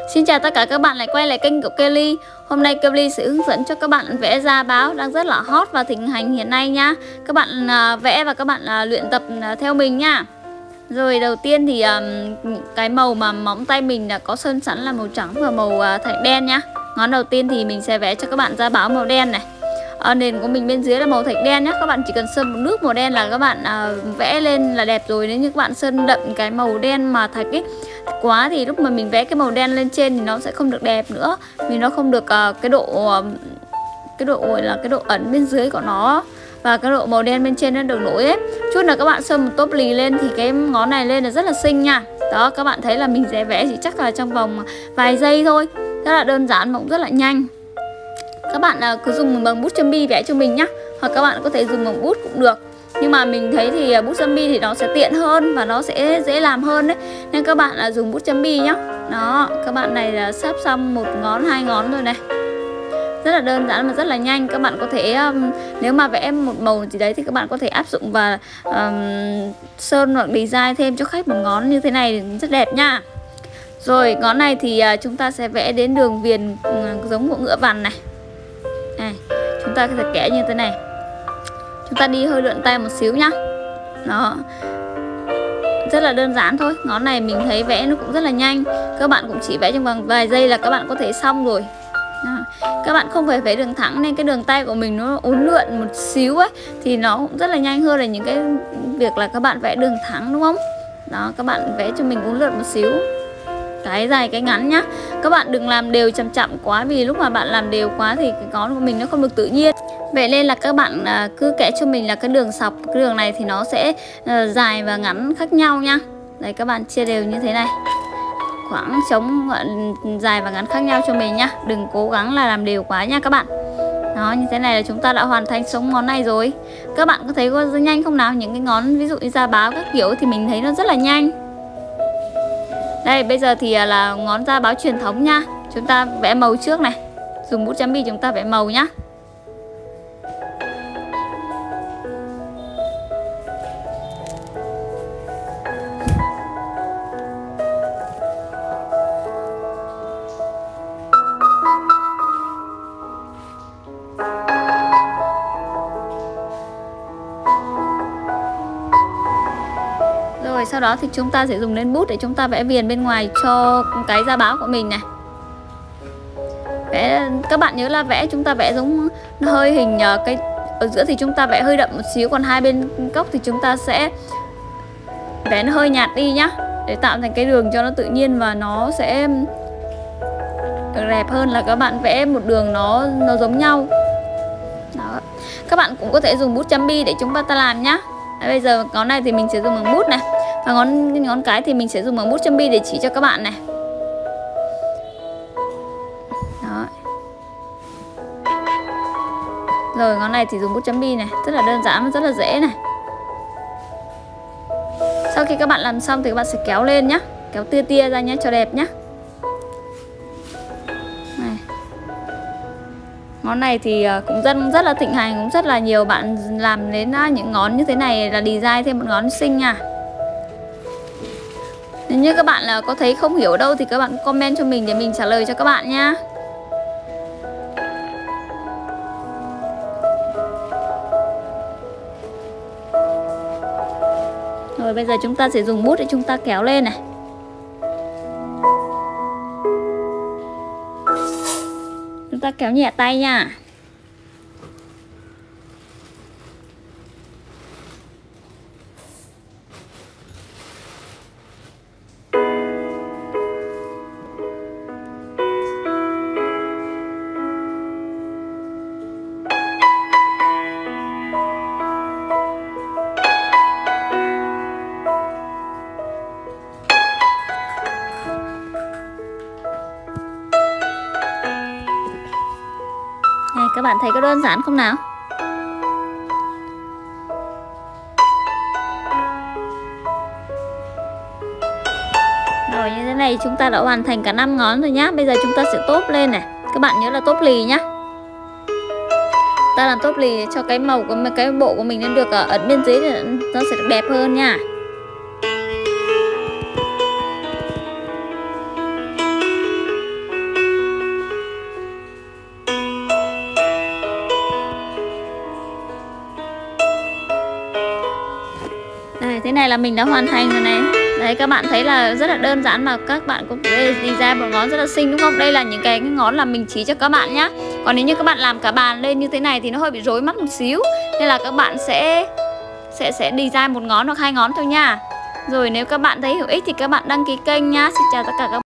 Xin chào tất cả các bạn lại quay lại kênh của Kelly. Hôm nay Kelly sẽ hướng dẫn cho các bạn vẽ da báo đang rất là hot và thịnh hành hiện nay nha. Các bạn vẽ và các bạn luyện tập theo mình nha. Rồi đầu tiên thì cái màu mà móng tay mình đã có sơn sẵn là màu trắng và màu thạch đen nhá. Ngón đầu tiên thì mình sẽ vẽ cho các bạn da báo màu đen này. Nền của mình bên dưới là màu thạch đen nhá. Các bạn chỉ cần sơn một nước màu đen là các bạn vẽ lên là đẹp rồi. Nếu như các bạn sơn đậm cái màu đen mà thạch ấy quá thì lúc mà mình vẽ cái màu đen lên trên thì nó sẽ không được đẹp nữa, vì nó không được cái độ gọi là cái độ ẩn bên dưới của nó và cái độ màu đen bên trên nó được nổi ấy. Chút là các bạn sơn một tốp lì lên thì cái ngón này lên là rất là xinh nha. Đó, các bạn thấy là mình sẽ vẽ chỉ chắc là trong vòng vài giây thôi, rất là đơn giản mà cũng rất là nhanh. Các bạn cứ dùng bằng bút chấm bi vẽ cho mình nhá, hoặc các bạn có thể dùng bằng bút cũng được. Nhưng mà mình thấy thì bút chấm bi thì nó sẽ tiện hơn và nó sẽ dễ làm hơn đấy, nên các bạn dùng bút chấm bi nhá. Đó, các bạn này là sắp xong một ngón, hai ngón rồi này. Rất là đơn giản mà rất là nhanh. Các bạn có thể nếu mà vẽ một màu gì đấy thì các bạn có thể áp dụng và sơn hoặc design thêm cho khách một ngón như thế này rất đẹp nha. Rồi ngón này thì chúng ta sẽ vẽ đến đường viền giống của ngựa vằn này. Chúng ta có thể kẻ như thế này. Chúng ta đi hơi lượn tay một xíu nhá. Đó, rất là đơn giản thôi. Ngón này mình thấy vẽ nó cũng rất là nhanh. Các bạn cũng chỉ vẽ trong vòng vài giây là các bạn có thể xong rồi. Đó. Các bạn không phải vẽ đường thẳng nên cái đường tay của mình nó uốn lượn một xíu ấy thì nó cũng rất là nhanh hơn là những cái việc là các bạn vẽ đường thẳng, đúng không? Đó, các bạn vẽ cho mình uốn lượn một xíu, cái dài cái ngắn nhá. Các bạn đừng làm đều chậm chậm quá, vì lúc mà bạn làm đều quá thì cái ngón của mình nó không được tự nhiên. Vậy nên là các bạn cứ kẻ cho mình là cái đường sọc, cái đường này thì nó sẽ dài và ngắn khác nhau nha. Đấy, các bạn chia đều như thế này, khoảng trống dài và ngắn khác nhau cho mình nhá. Đừng cố gắng là làm đều quá nha các bạn. Đó, như thế này là chúng ta đã hoàn thành xong ngón này rồi. Các bạn có thấy có nhanh không nào? Những cái ngón ví dụ như da báo các kiểu thì mình thấy nó rất là nhanh. Đây, bây giờ thì là ngón da báo truyền thống nha. Chúng ta vẽ màu trước này. Dùng bút chấm bi chúng ta vẽ màu nhá. Rồi sau đó thì chúng ta sẽ dùng lên bút để chúng ta vẽ viền bên ngoài cho cái da báo của mình này. Vẽ, các bạn nhớ là vẽ chúng ta vẽ giống hơi hình cái ở giữa thì chúng ta vẽ hơi đậm một xíu, còn hai bên góc thì chúng ta sẽ vẽ nó hơi nhạt đi nhá, để tạo thành cái đường cho nó tự nhiên và nó sẽ đẹp hơn là các bạn vẽ một đường nó giống nhau. Đó. Các bạn cũng có thể dùng bút chấm bi để chúng ta làm nhá. Đấy, bây giờ ngón này thì mình sẽ dùng bằng bút này, và ngón cái thì mình sẽ dùng bằng bút chấm bi để chỉ cho các bạn này. Đó. Rồi ngón này thì dùng bút chấm bi này, rất là đơn giản và rất là dễ này. Sau khi các bạn làm xong thì các bạn sẽ kéo lên nhá, kéo tia tia ra nhé cho đẹp nhá. Này. Ngón này thì cũng rất là thịnh hành, cũng rất là nhiều bạn làm đến những ngón như thế này là design thêm một ngón xinh nha. Nếu như các bạn là có thấy không hiểu đâu thì các bạn comment cho mình để mình trả lời cho các bạn nha. Rồi bây giờ chúng ta sẽ dùng bút để chúng ta kéo lên này. Chúng ta kéo nhẹ tay nha. Này, các bạn thấy có đơn giản không nào? Rồi như thế này chúng ta đã hoàn thành cả 5 ngón rồi nhá. Bây giờ chúng ta sẽ tốp lên này. Các bạn nhớ là tốp lì nhá. Ta làm tốp lì cho cái màu của cái bộ của mình nó được ẩn bên dưới thì nó sẽ được đẹp hơn nha. Rồi, thế này là mình đã hoàn thành rồi này. Đấy, các bạn thấy là rất là đơn giản mà các bạn cũng design một ngón rất là xinh đúng không? Đây là những cái ngón là mình chỉ cho các bạn nhá. Còn nếu như các bạn làm cả bàn lên như thế này thì nó hơi bị rối mắt một xíu. Nên là các bạn sẽ design một ngón hoặc 2 ngón thôi nha. Rồi nếu các bạn thấy hữu ích thì các bạn đăng ký kênh nha. Xin chào tất cả các bạn.